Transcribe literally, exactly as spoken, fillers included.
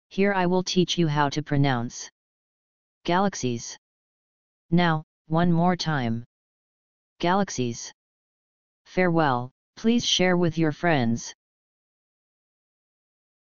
Here I will teach you how to pronounce galaxies. Now, one more time. Galaxies. Farewell, please share with your friends.